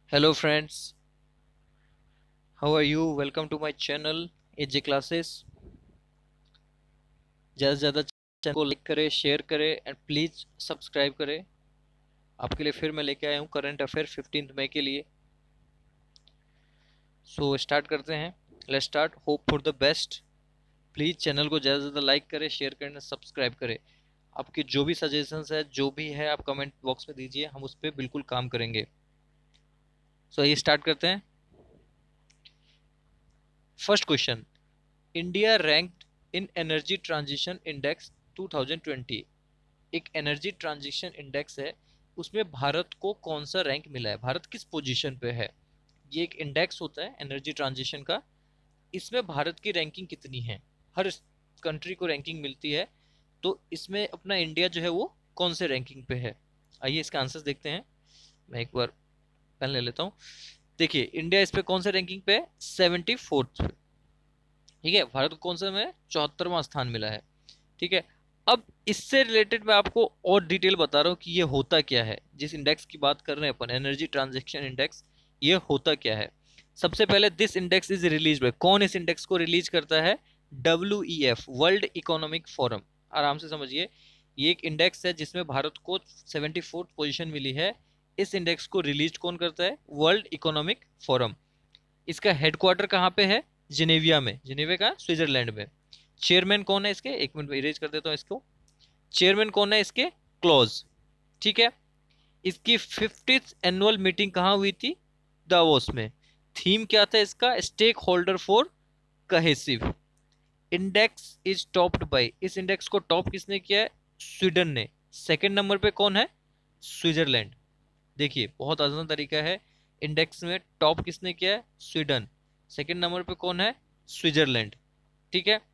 Hello friends, how are you? Welcome to my channel AJ Classes। ज़्यादा से ज़्यादा channel को लाइक करें, शेयर करें एंड प्लीज़ सब्सक्राइब करें। आपके लिए फिर मैं लेके आया हूँ करंट अफेयर 15 मई के लिए। सो स्टार्ट करते हैं। Let's start. Hope for the best. Please channel को ज़्यादा से ज़्यादा लाइक करें, शेयर करें, सब्सक्राइब करें। आपकी जो भी सजेशंस है, जो भी है, आप कमेंट बॉक्स में दीजिए, हम उस पर बिल्कुल काम करेंगे। सो ये स्टार्ट करते हैं। First question, India ranked in energy transition index 2020। एक एनर्जी ट्रांजिशन इंडेक्स है, उसमें भारत को कौन सा रैंक मिला है, भारत किस पोजीशन पे है। ये एक इंडेक्स होता है एनर्जी ट्रांजिशन का, इसमें भारत की रैंकिंग कितनी है। हर कंट्री को रैंकिंग मिलती है, तो इसमें अपना इंडिया जो है वो कौन से रैंकिंग पे है। आइए इसका आंसर देखते हैं। मैं एक बार पेन ले लेता हूँ। देखिए इंडिया इस पे कौन से रैंकिंग पे है, 74th पे। ठीक है, भारत को कौन सा में 74वां स्थान मिला है। ठीक है, अब इससे रिलेटेड मैं आपको और डिटेल बता रहा हूँ कि ये होता क्या है। जिस इंडेक्स की बात कर रहे हैं अपन, एनर्जी ट्रांजैक्शन इंडेक्स, ये होता क्या है। सबसे पहले this index is release by, कौन इस इंडेक्स को रिलीज करता है, WEF, वर्ल्ड इकोनॉमिक फोरम। आराम से समझिए, ये एक इंडेक्स है जिसमें भारत को 74th पोजीशन मिली है। इस इंडेक्स को रिलीज कौन करता है, वर्ल्ड इकोनॉमिक फोरम। इसका हेडक्वार्टर कहाँ पे है, जिनेविया में। जिनेविया का स्विट्जरलैंड में। चेयरमैन कौन है इसके, एक मिनट में इरेज कर देता हूँ इसको। चेयरमैन कौन है इसके, क्लॉज। ठीक है, इसकी 50th एनुअल मीटिंग कहाँ हुई थी, दावोस में। थीम क्या था इसका, stakeholder for cohesive. Index is topped by, इस इंडेक्स को टॉप किसने किया है, स्वीडन ने। सेकंड नंबर पे कौन है, स्विट्जरलैंड। देखिए बहुत आसान तरीका है, इंडेक्स में टॉप किसने किया है, स्वीडन। सेकंड नंबर पे कौन है, स्विट्जरलैंड। ठीक है,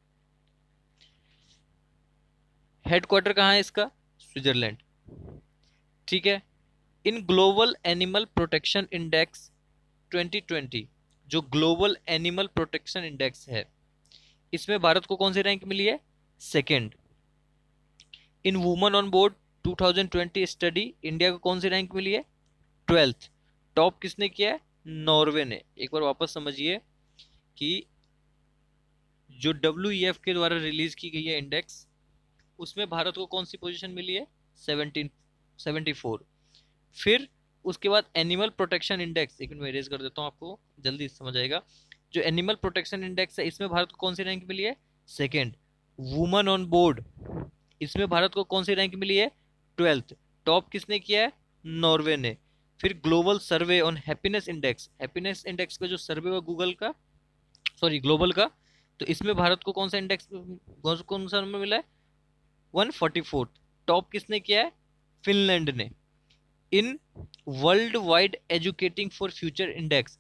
हेडक्वार्टर कहाँ है इसका, स्विट्जरलैंड। ठीक है, in global animal protection index 2020, जो ग्लोबल एनिमल प्रोटेक्शन इंडेक्स है, इसमें भारत को कौन सी रैंक मिली है, second. In women on board 2020 study, India को कौन सी रैंक मिली है, 12th। टॉप किसने किया है, नॉर्वे ने। एक बार वापस समझिए कि जो WEF के द्वारा रिलीज की गई है इंडेक्स, उसमें भारत को कौन सी पोजीशन मिली है, 74। फिर उसके बाद एनिमल प्रोटेक्शन इंडेक्स, एक मिनट में इरेज कर देता हूँ, आपको जल्दी समझ आएगा। जो एनिमल प्रोटेक्शन इंडेक्स है, इसमें भारत को कौन सी रैंक मिली है, सेकेंड। वुमन ऑन बोर्ड, इसमें भारत को कौन सी रैंक मिली है, 12th। टॉप किसने किया है, नॉर्वे ने। फिर global survey on happiness index, happiness index का जो सर्वे हुआ गूगल का, सॉरी ग्लोबल का, तो इसमें भारत को कौन सा इंडेक्स, कौन सा नंबर मिला है, 144। टॉप किसने किया है, फिनलैंड ने। In world wide educating for future index,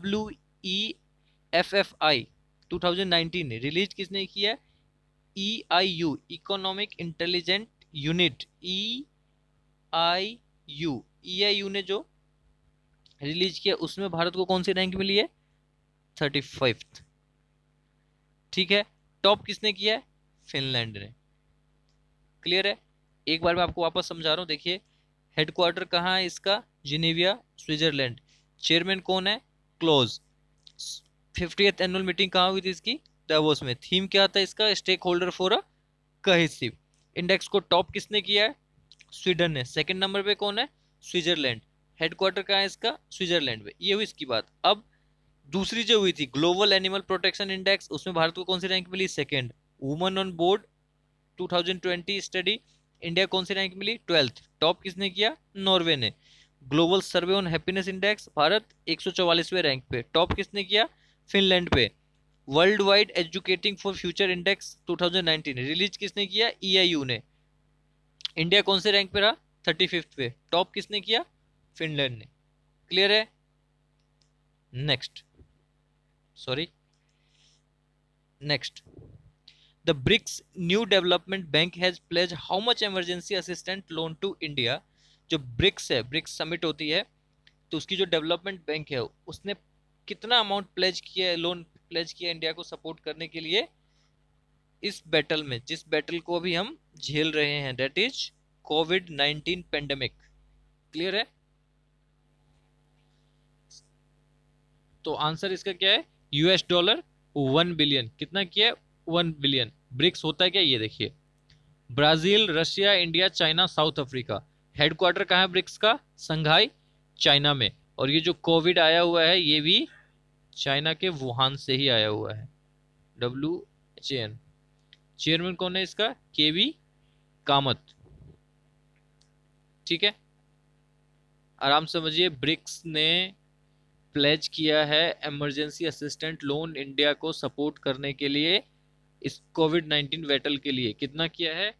WEFFI 2019 ने रिलीज किसने किया है, EIU, economic intelligent unit, EIU ने जो रिलीज किया, उसमें भारत को कौन सी रैंक मिली है, 35th। ठीक है, टॉप किसने किया है, फिनलैंड ने। क्लियर है, एक बार मैं आपको वापस समझा रहा हूँ। देखिए हेडक्वार्टर कहाँ है इसका, जिनेविया, स्विट्जरलैंड। चेयरमैन कौन है, क्लोज। 50th एनुअल मीटिंग कहाँ हुई थी इसकी, दावोस में। थीम क्या था इसका, stakeholder for a cohesive. Index को टॉप किसने किया है, स्वीडन ने। सेकंड नंबर पे कौन है, स्विट्जरलैंड। हेडक्वार्टर कहाँ है इसका, स्विट्जरलैंड में। ये हुई इसकी बात। अब दूसरी जो हुई थी ग्लोबल एनिमल प्रोटेक्शन इंडेक्स, उसमें भारत को कौन सी रैंक मिली, second. Women on board 2020 study, India कौन सी रैंक मिली, 12th। टॉप किसने किया, नॉर्वे ने। Global survey on happiness index, Bharat 144वें रैंक पे। टॉप किसने किया, फिनलैंड पे। World wide educating for future index 2019 release किसने किया, EIU ने। इंडिया कौन से रैंक पे रहा, 35th पे। टॉप किसने किया, फिनलैंड ने। क्लियर है, next, sorry next. The BRICS New Development Bank has pledged how much emergency assistance loan to India। जो ब्रिक्स है, ब्रिक्स समिट होती है, तो उसकी जो डेवलपमेंट बैंक है, उसने कितना अमाउंट प्लेज किया है, लोन प्लेज किया इंडिया को सपोर्ट करने के लिए इस बैटल में, जिस बैटल को अभी हम झेल रहे हैं, that is COVID-19 pandemic. Clear है, तो आंसर इसका क्या है, $1 1 बिलियन। कितना किया है, 1 बिलियन। ब्रिक्स होता है क्या, ये देखिए, Brazil, Russia, India, China, South Africa. Headquarter कहाँ है ब्रिक्स का, संघाई, चाइना में। और ये जो कोविड आया हुआ है ये भी चाइना के वुहान से ही आया हुआ है। WHN। चेयरमैन कौन है इसका, KV कामत। ठीक है, आराम से समझिए। ब्रिक्स ने प्लेज किया है इमरजेंसी असिस्टेंट लोन इंडिया को सपोर्ट करने के लिए, इस कोविड-19 बैटल के लिए। कितना किया है,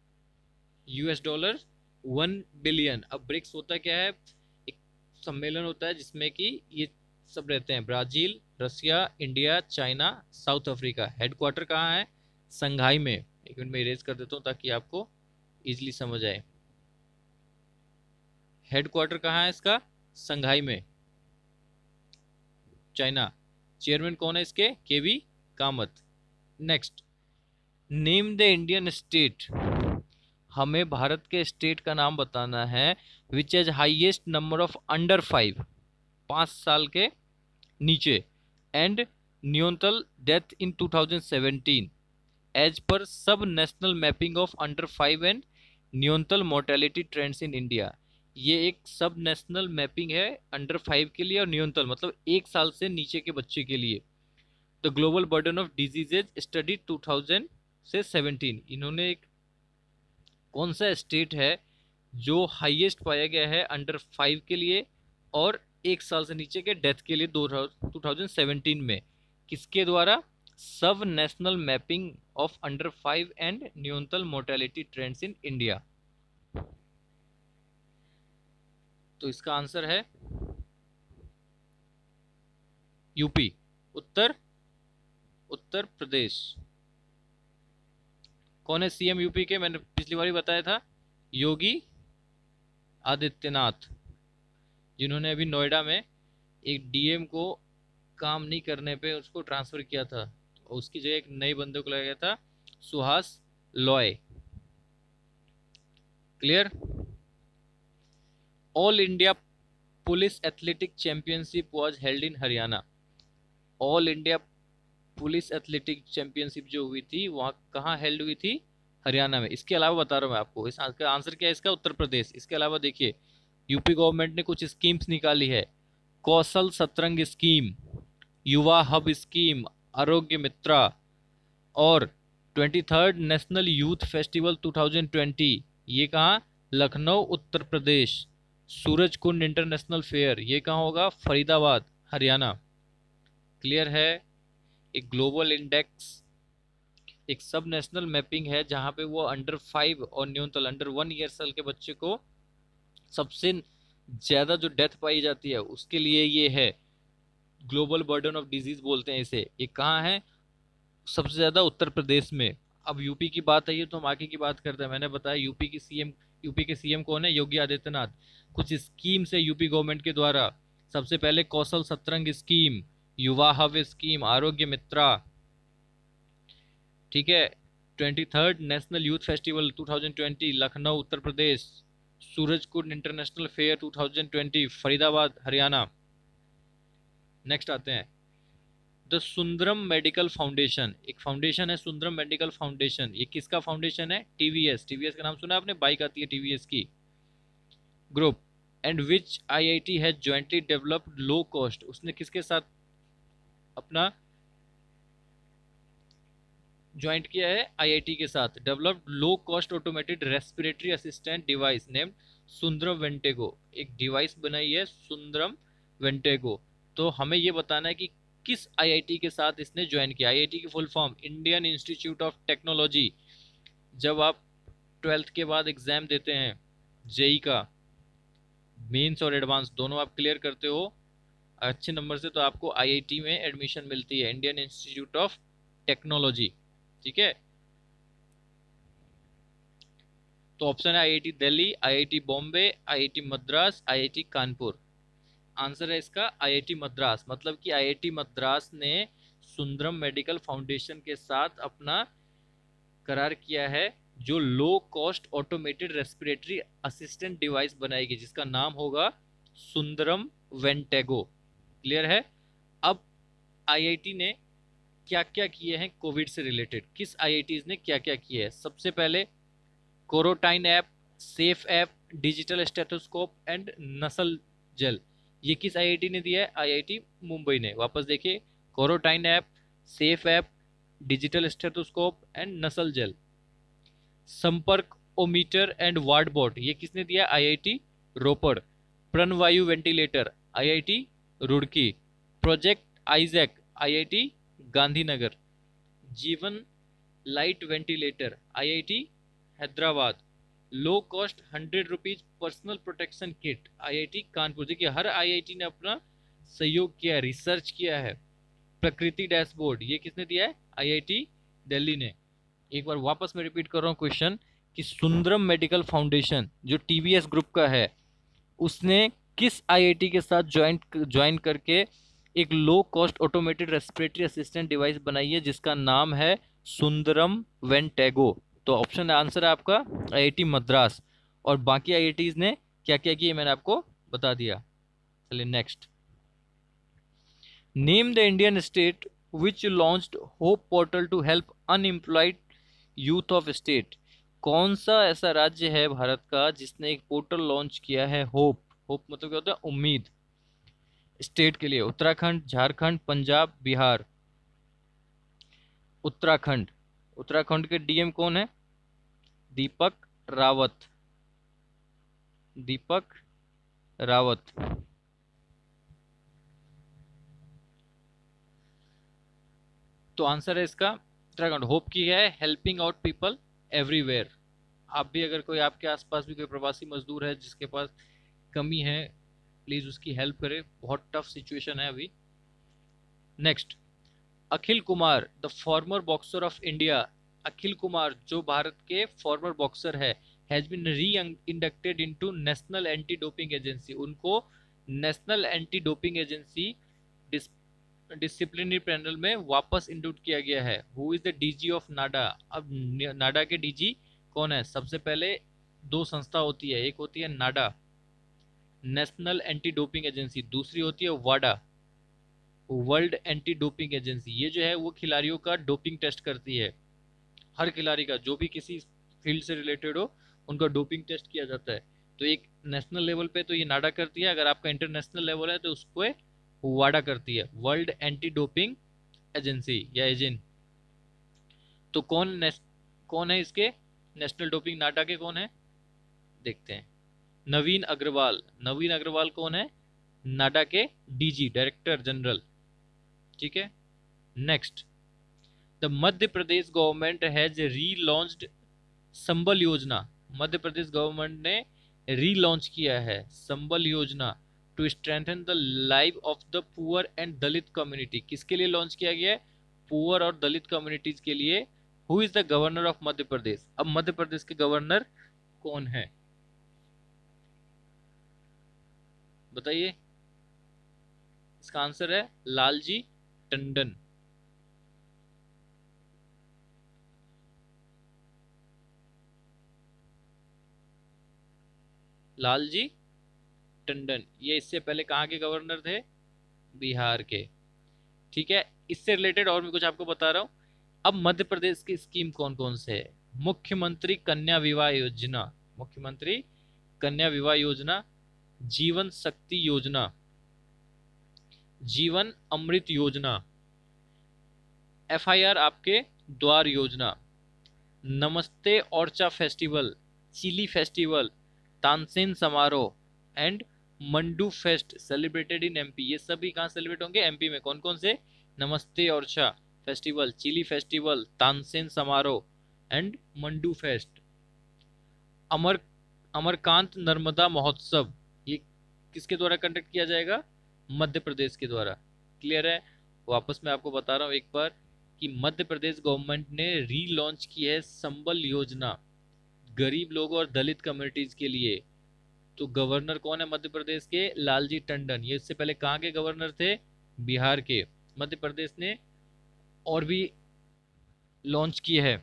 $1 बिलियन। अब ब्रिक्स होता क्या है, एक सम्मेलन होता है जिसमें कि ये सब रहते हैं, Brazil, Russia, India, China, South Africa. Headquarter कहाँ है, संघाई में। एक मिनट में इरेज कर देता हूँ ताकि आपको इजीली समझ आए। हेडक्वार्टर कहाँ है इसका, संघाई में, चाइना। चेयरमैन कौन है इसके, KV Kamath. Next, name the Indian state. हमें भारत के स्टेट का नाम बताना है which has highest number of under 5 साल के नीचे एंड न्यूनतम डेथ इन 2017 एज पर subnational mapping of under 5 and neonatal mortality trends in India. ये एक सब नेशनल मैपिंग है अंडर 5 के लिए और न्यूनतम मतलब 1 साल से नीचे के बच्चे के लिए। The global burden of diseases study 2000 से 17। इन्होंने एक कौन सा स्टेट है जो हाईएस्ट पाया गया है अंडर 5 के लिए और 1 साल से नीचे के डेथ के लिए 2017 में, किसके द्वारा, subnational mapping of under 5 and neonatal mortality trends in India. तो इसका आंसर है यूपी, उत्तर प्रदेश। कौन है CM यूपी के, मैंने पिछली बार ही बताया था, योगी आदित्यनाथ, जिन्होंने अभी नोएडा में एक DM को काम नहीं करने पे उसको ट्रांसफर किया था, तो उसकी जगह एक नए बंदे को लगाया था, Suhas Loy. Clear. All India police athletic championship was held in Haryana. All India police athletic championship जो हुई थी वहाँ कहाँ हेल्ड हुई थी, हरियाणा में। इसके अलावा बता रहा हूँ मैं आपको, इसका आंसर क्या है इसका, उत्तर प्रदेश। इसके अलावा देखिए, यूपी गवर्नमेंट ने कुछ स्कीम्स निकाली है, Kaushal Satrang scheme, Yuva hub scheme, Arogya Mitra, और 23rd नेशनल यूथ फेस्टिवल 2020, ये कहाँ, लखनऊ उत्तर प्रदेश। सूरज कुंड इंटरनेशनल फेयर, ये कहाँ होगा, फरीदाबाद हरियाणा। क्लियर है। एक ग्लोबल इंडेक्स एक सब नेशनल मैपिंग है जहां पे वो अंडर 5 और न्यूनतम अंडर 1 ईयर साल के बच्चे को सबसे ज्यादा जो डेथ पाई जाती है उसके लिए ये है, ग्लोबल बर्डन ऑफ डिजीज बोलते हैं इसे। ये कहाँ है, सबसे ज्यादा उत्तर प्रदेश में। अब यूपी की बात आई है तो हम आगे की बात करते हैं। मैंने बताया यूपी के सीएम कौन है, योगी आदित्यनाथ। कुछ स्कीम से यूपी गवर्नमेंट के द्वारा, सबसे पहले Kaushal Satrang scheme, Yuva hub scheme, Arogya Mitra, ठीक है, 23rd national youth festival 2020 Lucknow Uttar Pradesh, Suraj Kund international fair 2020 Faridabad Haryana. Next आते हैं, द सुंदरम मेडिकल फाउंडेशन। एक फाउंडेशन है सुंदरम मेडिकल फाउंडेशन, ये किसका फाउंडेशन है, टीवीएस का नाम सुना है आपने, बाइक आती है टीवीएस की group. And which IIT has jointly developed low cost, उसने किसके साथ अपना ज्वाइंट किया है, IIT के साथ, developed low cost automated respiratory assistant device named Sundaram Ventego. एक डिवाइस बनाई है सुंदरम वेंटेगो। तो हमें ये बताना है कि किस IIT के साथ इसने ज्वाइन किया। IIT की full form Indian institute of technology. जब आप 12th के बाद एग्जाम देते हैं JEE का, मेंस और एडवांस दोनों आप क्लियर करते हो अच्छे नंबर से, तो आपको IIT में एडमिशन मिलती है, इंडियन इंस्टीट्यूट ऑफ टेक्नोलॉजी। ठीक है, तो ऑप्शन है IIT Delhi, IIT Bombay, IIT Madras, IIT Kanpur. Answer है इसका IIT मद्रास। मतलब कि IIT मद्रास ने सुंदरम मेडिकल फाउंडेशन के साथ अपना करार किया है, जो low cost automated respiratory assistant device बनाएगी जिसका नाम होगा सुंदरम वेंटेगो। क्लियर है। अब आईआईटी ने क्या क्या किए हैं कोविड से रिलेटेड, किस आईआईटीज ने क्या क्या किए हैं? सबसे पहले quarantine app, safe app, digital stethoscope and nasal gel, ये किस आईआईटी ने दिया है? आईआईटी मुंबई ने। वापस देखिए, quarantine app, safe app, digital stethoscope and nasal gel. Sampark o meter and ward bot, ये किसने दिया? IIT Ropar. Pranavayu ventilator, IIT Roorkee. Project Isaac, IIT Gandhinagar. Jeevan lite ventilator, IIT Hyderabad. Low cost 100 rupees personal protection kit, IIT Kanpur. देखिए हर आईआईटी ने अपना सहयोग किया है, रिसर्च किया है। प्रकृति डैशबोर्ड, ये किसने दिया है? आईआईटी दिल्ली ने। एक बार वापस मैं रिपीट कर रहा हूँ क्वेश्चन कि सुंदरम मेडिकल फाउंडेशन जो टीवीएस ग्रुप का है, उसने किस आईआईटी के साथ ज्वाइन करके एक low cost automated respiratory assistant device बनाई है जिसका नाम है सुंदरम वेंटेगो। तो ऑप्शन आंसर है आपका आईआईटी मद्रास। और बाकी आईआईटीज ने क्या क्या किया मैंने आपको बता दिया। चलिए next, name the Indian state which launched hope portal to help unemployed youth of state. कौन सा ऐसा राज्य है भारत का जिसने एक पोर्टल लॉन्च किया है? होप, होप मतलब क्या होता है? उम्मीद, स्टेट के लिए। उत्तराखंड, झारखंड, पंजाब, बिहार। उत्तराखंड। उत्तराखंड के डीएम कौन है? दीपक रावत। दीपक रावत। तो आंसर है इसका उत्तराखंड। होप की है हेल्पिंग आउट पीपल एवरीवेयर। आप भी अगर कोई आपके आसपास भी कोई प्रवासी मजदूर है जिसके पास कमी है, प्लीज उसकी हेल्प करें, बहुत टफ सिचुएशन है अभी। Next, Akhil Kumar the former boxer of India. Akhil Kumar जो भारत के फॉर्मर बॉक्सर है, has been reinducted into national anti doping agency. उनको national anti doping agency disciplinary panel में वापस इंक्लूड किया गया है। Who is the DG of NADA. अब नाडा के डीजी कौन है? सबसे पहले दो संस्था होती है, एक होती है NADA national anti doping agency, दूसरी होती है वाडा वर्ल्ड एंटी डोपिंग एजेंसी। ये जो है वो खिलाड़ियों का डोपिंग टेस्ट करती है। हर खिलाड़ी का जो भी किसी फील्ड से रिलेटेड हो उनका डोपिंग टेस्ट किया जाता है। तो एक नेशनल लेवल पे तो ये नाडा करती है, अगर आपका इंटरनेशनल लेवल है तो उसको वाडा करती है, वर्ल्ड एंटी डोपिंग एजेंसी या एजेंट। तो कौन है इसके नेशनल डोपिंग नाडा के? कौन है देखते हैं। नवीन अग्रवाल। नवीन अग्रवाल कौन है? नाडा के डीजी डायरेक्टर जनरल। ठीक है। Next, the Madhya Pradesh government has relaunched Sambal Yojana. Madhya Pradesh government ने रीलॉन्च किया है Sambal Yojana to strengthen the life of the poor and Dalit community. किसके लिए लॉन्च किया गया है? पुअर और दलित कम्युनिटीज के लिए। Who is the governor of Madhya Pradesh. अब मध्य प्रदेश के गवर्नर कौन है बताइए? इसका आंसर है लालजी टंडन। लालजी टंडन। ये इससे पहले कहाँ के गवर्नर थे? बिहार के। ठीक है, इससे रिलेटेड और भी कुछ आपको बता रहा हूँ। अब मध्य प्रदेश की स्कीम कौन कौन से है? मुख्यमंत्री कन्या विवाह योजना, मुख्यमंत्री कन्या विवाह योजना, जीवन शक्ति योजना, जीवन अमृत योजना, FIR Aapke Dwar Yojana, Namaste Orchha festival, chilli festival, Tansen Samaroh and Mandu fest celebrated in MP. ये सभी कहाँ सेलिब्रेट होंगे? एमपी में। कौन कौन से? Namaste Orchha festival, chilli festival, Tansen Samaroh and Mandu fest. Amar Amarkant Narmada Mahotsav, ये किसके द्वारा कंडक्ट किया जाएगा? मध्य प्रदेश के द्वारा। क्लियर है? वापस मैं आपको बता रहा हूँ एक बार कि मध्य प्रदेश गवर्नमेंट ने रीलॉन्च की है संबल योजना गरीब लोगों और दलित कम्युनिटीज के लिए। तो गवर्नर कौन है मध्य प्रदेश के? लालजी टंडन। ये इससे पहले कहाँ के गवर्नर थे? बिहार के। मध्य प्रदेश ने और भी लॉन्च की है,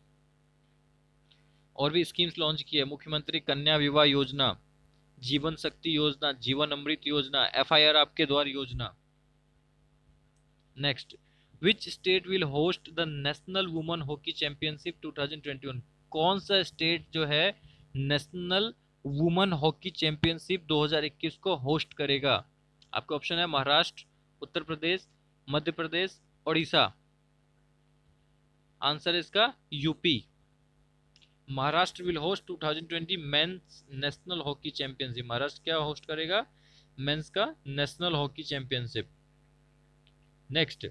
और भी स्कीम्स लॉन्च की है। मुख्यमंत्री कन्या विवाह योजना, जीवन शक्ति योजना, जीवन अमृत योजना, FIR Aapke Dwar Yojana. Next, which state will host the national women hockey championship 2021? कौन सा स्टेट जो है नेशनल वुमेन हॉकी चैंपियनशिप 2021 को होस्ट करेगा? आपका ऑप्शन है महाराष्ट्र, उत्तर प्रदेश, मध्य प्रदेश, उड़ीसा। आंसर इसका UP. Maharashtra will host 2020 men's national hockey championship. Maharashtra क्या होस्ट करेगा? मेंस का national hockey championship. Next,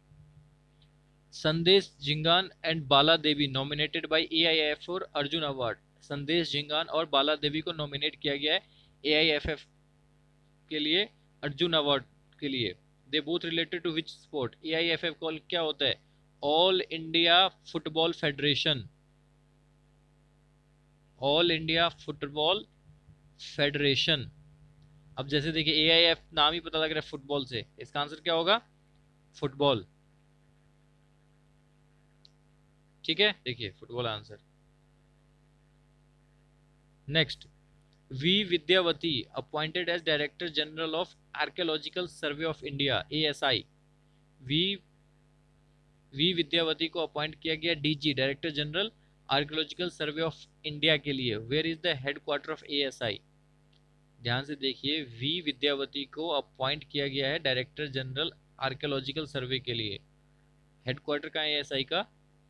Sandesh Jhingan and Bala Devi nominated by AIF for Arjuna award. Sandesh Jhingan और बाला देवी को नॉमिनेट किया गया है एआईएफएफ के लिए अर्जुन अवार्ड के लिए। They both related to which sport? AIFF call क्या होता है? All India football federation. All India football federation. अब जैसे देखिए एआईएफ नाम ही पता लग रहा है फुटबॉल से, इसका आंसर क्या होगा? फुटबॉल। ठीक है, देखिए football answer. Next, V Vidyavathi appointed as director general of archaeological survey of India ASI. V Vidyavathi को अपॉइंट किया गया DG director general archaeological survey of India के लिए। Where is the headquarter of ASI? ध्यान से देखिए, वी विद्यावती को अपॉइंट किया गया है डायरेक्टर जनरल आर्कियोलॉजिकल सर्वे के लिए। हेडक्वार्टर कहाँ है एएसआई का?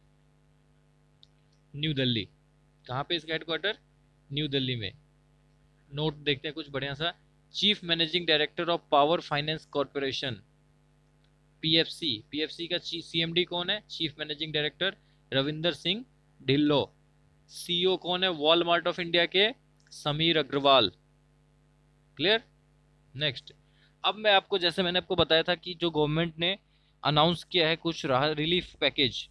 न्यू दिल्ली। कहाँ पे इसका हेडक्वार्टर? न्यू दिल्ली में। नोट देखते हैं कुछ बढ़िया सा। Chief managing director of power finance corporation PFC. PFC का सीएमडी कौन है? Chief managing director Ravinder Singh Dhillon. CEO कौन है वॉलमार्ट ऑफ इंडिया के? समीर अग्रवाल। क्लियर? नेक्स्ट, अब मैं आपको, जैसे मैंने आपको बताया था कि जो गवर्नमेंट ने अनाउंस किया है कुछ राहत रिलीफ पैकेज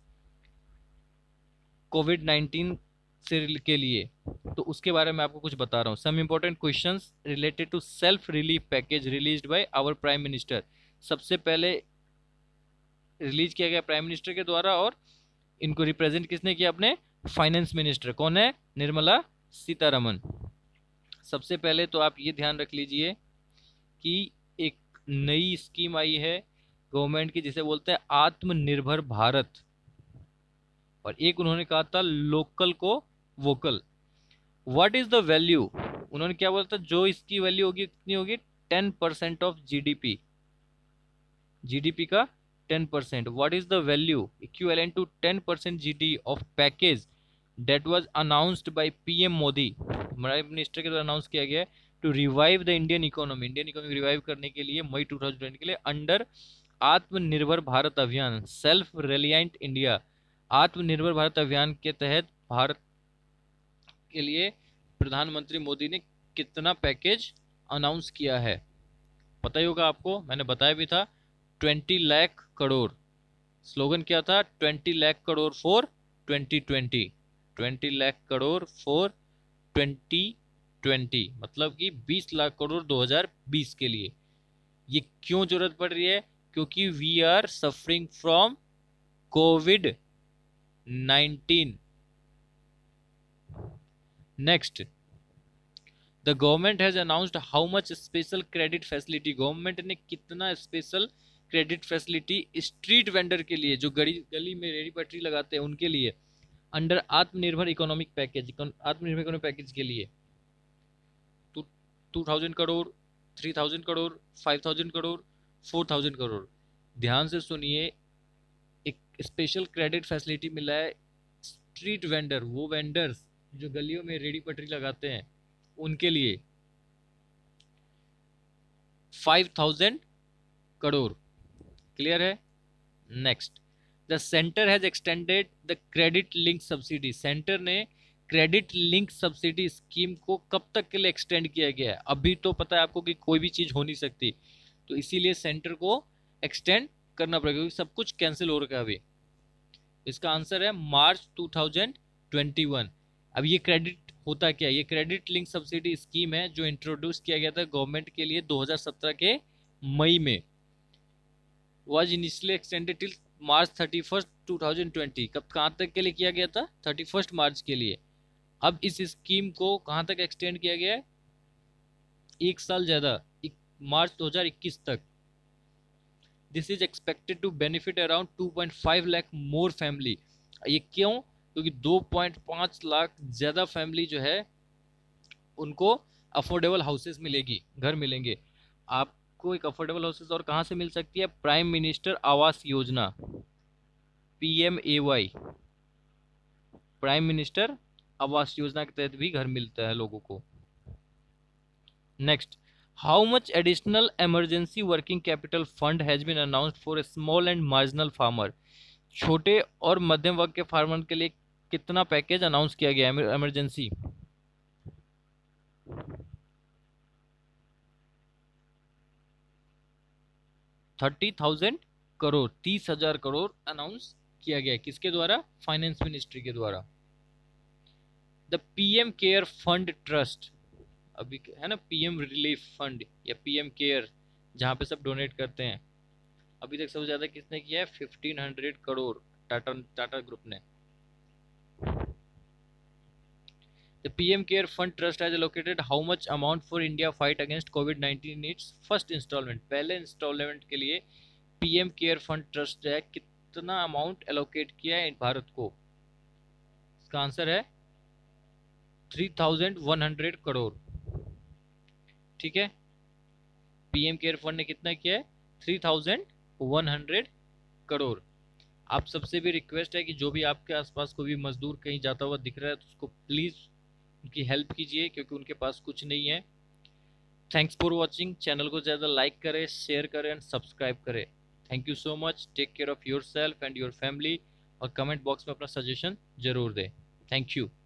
कोविड-19 से के लिए, तो उसके बारे में आपको कुछ बता रहा हूँ। Some important questions related to self relief package released by our prime minister. सबसे पहले रिलीज किया गया प्राइम मिनिस्टर के द्वारा, और इनको रिप्रेजेंट किसने किया? अपने फाइनेंस मिनिस्टर। कौन है? निर्मला सीतारमन। सबसे पहले तो आप ये ध्यान रख लीजिए कि एक नई स्कीम आई है गवर्नमेंट की जिसे बोलते हैं आत्मनिर्भर भारत, और एक उन्होंने कहा था लोकल को vocal. What is the value? उन्होंने क्या बोला था? जो इसकी वैल्यू होगी कितनी होगी? 10% ऑफ जीडीपी। जीडीपी का 10%। What is the value equivalent to 10% GDP of package that was announced by PM Modi. Prime minister के द्वारा अनाउंस किया गया to revive the Indian economy. Indian economy revive करने के लिए मई 2020 के लिए अंडर आत्मनिर्भर भारत अभियान सेल्फ रिलायंट इंडिया। आत्मनिर्भर भारत अभियान के तहत भारत के लिए प्रधानमंत्री मोदी ने कितना पैकेज अनाउंस किया है? पता ही होगा आपको, मैंने बताया भी था। 20 लाख करोड़। स्लोगन क्या था? 20 लाख करोड़ फॉर 2020। 20 लाख करोड़ फॉर 2020, मतलब कि 20 लाख करोड़ 2020 के लिए। ये क्यों जरूरत पड़ रही है? क्योंकि we are suffering from Covid. Next, the government has announced how much special credit facility. Government ने कितना special credit facility street vendor के लिए, जो गली में रेडी पटरी लगाते हैं उनके लिए, under Atmanirbhar economic package, Atmanirbhar economic package के लिए। 2000 करोड़, 3000 करोड़, 5000 करोड़, 4000 करोड़। ध्यान से सुनिए, एक स्पेशल क्रेडिट फैसिलिटी मिला है स्ट्रीट वेंडर, वो वेंडर्स जो गलियों में रेडी पटरी लगाते हैं उनके लिए 5000 करोड़। क्लियर है? Next, the centre has extended the credit link subsidy. Centre ने क्रेडिट लिंक सब्सिडी स्कीम को कब तक के लिए एक्सटेंड किया गया है? अभी तो पता है आपको कि कोई भी चीज हो नहीं सकती, तो इसीलिए सेंटर को एक्सटेंड करना पड़ेगा क्योंकि सब कुछ कैंसिल हो रखा है अभी। इसका आंसर है मार्च 2021। अब ये क्रेडिट होता क्या है? ये क्रेडिट लिंक सब्सिडी स्कीम है जो इंट्रोड्यूस किया गया था गवर्नमेंट के लिए 2017 के मई में। Was initially extended till March 31 2020। कब, कहाँ तक के लिए किया गया था? 31 मार्च के लिए। अब इस स्कीम को कहाँ तक एक्सटेंड किया गया है? 1 साल ज्यादा, मार्च 2021 तक। This is expected to benefit around 2.5 lakh more family. ये क्यों? क्योंकि 2.5 लाख ज़्यादा फैमिली जो है उनको अफोर्डेबल हाउसेस मिलेगी, घर मिलेंगे। आपको एक अफोर्डेबल हाउसेस और कहाँ से मिल सकती है? Prime minister Awas Yojana, PMAY, prime minister Awas Yojana के तहत भी घर मिलता है लोगों को। Next, how much additional emergency working capital fund has been announced for a small and marginal farmer. छोटे और मध्यम वर्ग के फार्मर के लिए कितना पैकेज अनाउंस किया गया है इमरजेंसी? 30,000 करोड़, 30,000 करोड़ अनाउंस किया गया है। किसके द्वारा? फाइनेंस मिनिस्ट्री के द्वारा। The PM care fund trust, अभी है ना PM रिलीफ फंड या PM केयर, जहाँ पे सब डोनेट करते हैं, अभी तक सबसे ज्यादा किसने किया है? 1500 करोड़, टाटा ग्रुप ने। The PM Care Fund Trust has allocated how much amount for India fight against COVID-19 in its first installment? पहले इंस्टॉलमेंट के लिए PM Care Fund Trust है कितना अमाउंट एलोकेट किया है भारत को? इसका आंसर है 3,100 करोड़। ठीक है, PM केयर फंड ने कितना किया है? 3,100 करोड़। आप सबसे भी रिक्वेस्ट है कि जो भी आपके आसपास कोई भी मजदूर कहीं जाता हुआ दिख रहा है तो उसको प्लीज़ उनकी हेल्प कीजिए, क्योंकि उनके पास कुछ नहीं है। Thanks for watching. चैनल को ज़्यादा लाइक करें, शेयर करें एंड सब्सक्राइब करें। Thank you so much. Take care of your self and your family, और कमेंट बॉक्स में अपना सजेशन जरूर दें। Thank you.